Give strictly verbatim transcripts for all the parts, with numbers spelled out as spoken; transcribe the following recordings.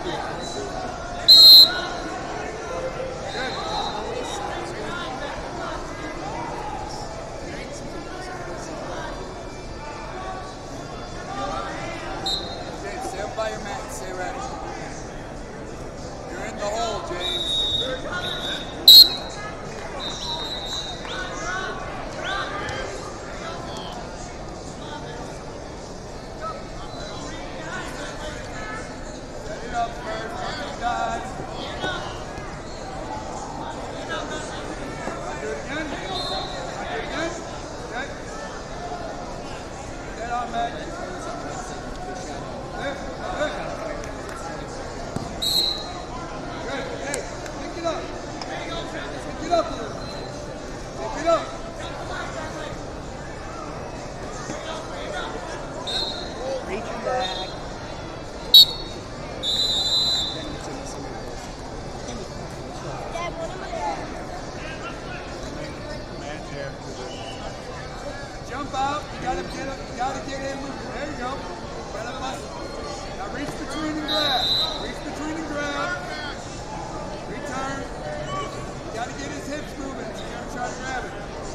Jump out, you gotta get up, you gotta get in moving. There you go. Gotta bust. Now reach between and grab. Reach between and grab. Return. You gotta get his hips moving. You're gonna try to grab it.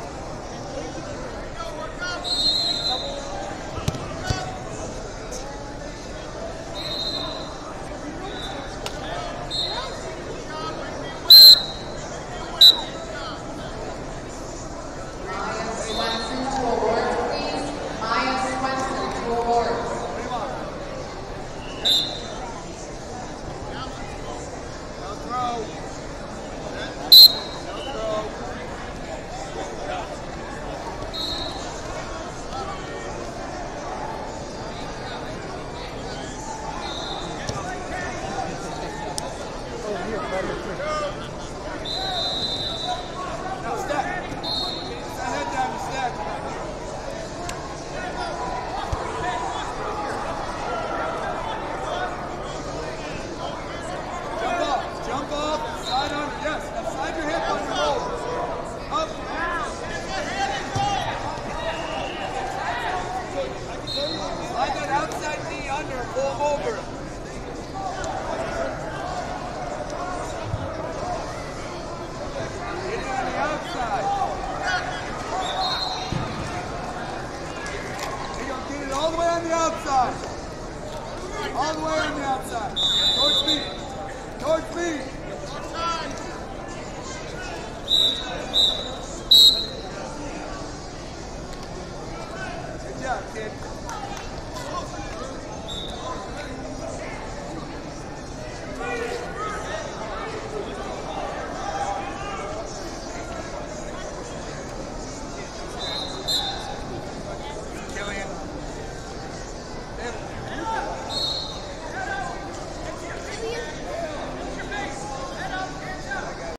All the way on the outside. All the way on the outside. Towards me. Towards me. Good job, kid.